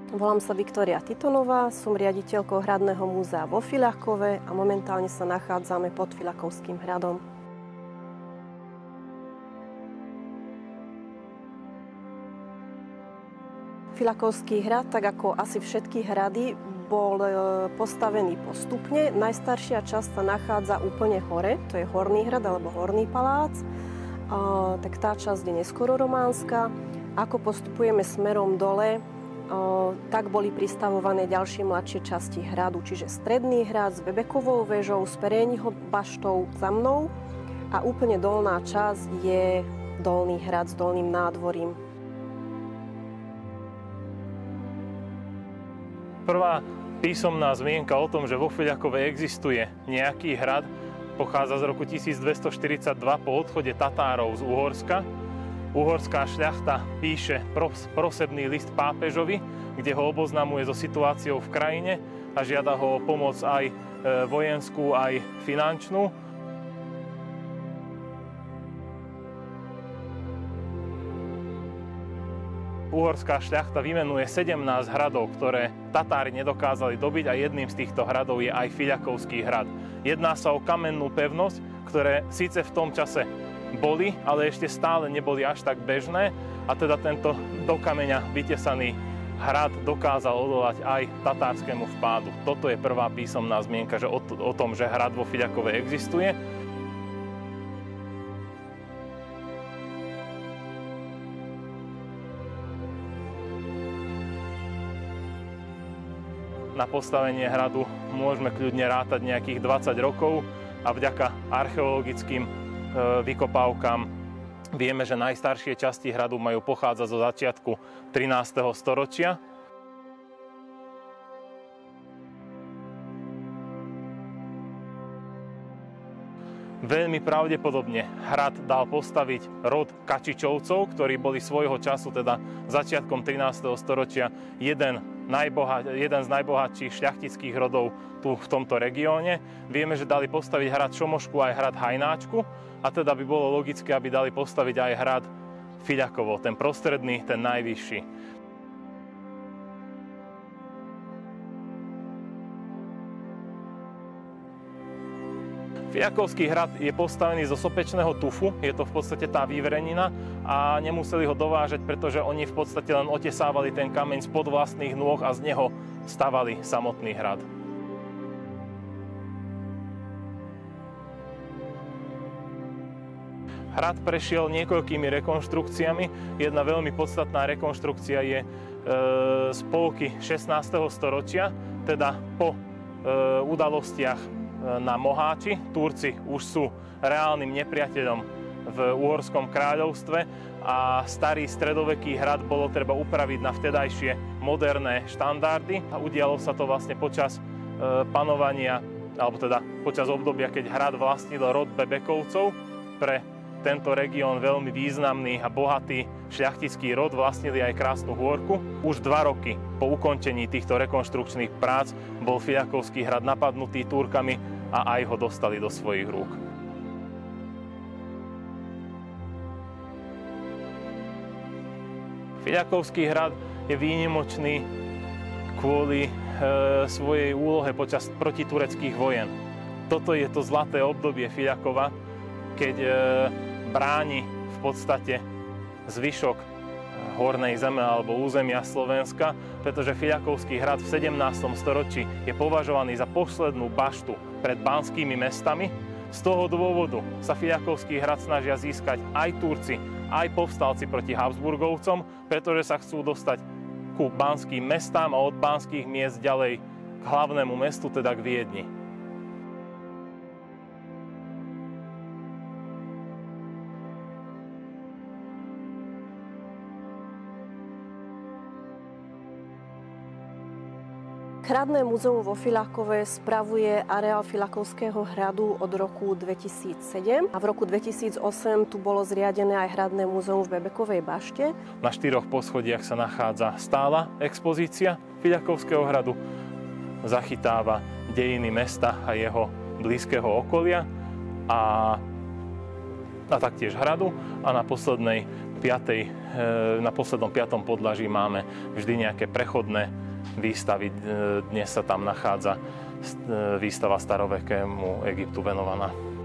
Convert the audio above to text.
Volám sa Viktória Titonová, som riaditeľkou Hradného múzea vo Fiľakove a momentálne sa nachádzame pod Fiľakovským hradom. Fiľakovský hrad, tak ako asi všetky hrady, bol postavený postupne. Najstaršia časť sa nachádza úplne hore, to je Horný hrad alebo Horný palác. Tak tá časť je neskoro románska. Ako postupujeme smerom dole, tak boli pristavované ďalšie mladšie časti hradu, čiže Stredný hrad s Bebekovou väžou, s Perényho baštou za mnou a úplne dolná časť je Dolný hrad s dolným nádvorím. Prvá písomná zmienka o tom, že vo Fiľakove existuje nejaký hrad, pochádza z roku 1242 po odchode Tatárov z Uhorska. Uhorská šľachta píše prosebný list pápežovi, kde ho oboznamuje so situáciou v krajine a žiada ho o pomoc aj vojenskú, aj finančnú. Uhorská šľachta vymenuje 17 hradov, ktoré Tatári nedokázali dobiť a jedným z týchto hradov je aj Fiľakovský hrad. Jedná sa o kamennú pevnosť, ktoré síce v tom čase boli, ale ešte stále neboli až tak bežné a teda tento do kameňa vytesaný hrad dokázal odolať aj tatárskému vpádu. Toto je prvá písomná zmienka, že o tom, že hrad vo Fiľakove existuje. Na postavenie hradu môžeme kľudne rátať nejakých 20 rokov a vďaka archeologickým vykopávkam vieme, že najstaršie časti hradu majú pochádzať zo začiatku 13. storočia. Veľmi pravdepodobne hrad dal postaviť rod Kačičovcov, ktorí boli svojho času, teda začiatkom 13. storočia, jeden z najbohatších šľachtických rodov tu v tomto regióne. Vieme, že dali postaviť hrad Šomošku aj hrad Hajnáčku a teda by bolo logické, aby dali postaviť aj hrad Fiľakovo, ten prostredný, ten najvyšší. Fiľakovský hrad je postavený zo sopečného tufu, je to v podstate tá výverenina a nemuseli ho dovážať, pretože oni v podstate len otesávali ten kameň spod vlastných nôh a z neho stavali samotný hrad. Hrad prešiel niekoľkými rekonštrukciami. Jedna veľmi podstatná rekonštrukcia je z polky 16. storočia, teda po udalostiach na Moháči. Turci už sú reálnym nepriateľom v Uhorskom kráľovstve a starý stredoveký hrad bolo treba upraviť na vtedajšie moderné štandardy. A udialo sa to vlastne počas panovania, alebo teda počas obdobia, keď hrad vlastnil rod Bebekovcov. Pre tento región veľmi významný a bohatý šľachtický rod vlastnili aj Krásnu Hôrku. Už 2 roky po ukončení týchto rekonštrukčných prác bol Fiľakovský hrad napadnutý Turkami a aj ho dostali do svojich rúk. Fiľakovský hrad je výnimočný kvôli svojej úlohe počas protitureckých vojen. Toto je to zlaté obdobie Fiľakova, keď bráni v podstate zvyšok hornej zeme alebo územia Slovenska, pretože Fiľakovský hrad v 17. storočí je považovaný za poslednú baštu pred banskými mestami. Z toho dôvodu sa Fiľakovský hrad snažia získať aj Turci, aj povstalci proti Habsburgovcom, pretože sa chcú dostať ku banským mestám a od banských miest ďalej k hlavnému mestu, teda k Viedni. Hradné múzeum vo Fiľakove spravuje areál Fiľakovského hradu od roku 2007 a v roku 2008 tu bolo zriadené aj Hradné múzeum v Bebekovej bašte. Na 4 poschodiach sa nachádza stála expozícia Fiľakovského hradu. Zachytáva dejiny mesta a jeho blízkeho okolia a a taktiež hradu a na poslednom 5. podlaží máme vždy nejaké prechodné výstavy. Dnes sa tam nachádza výstava starovekému Egyptu venovaná.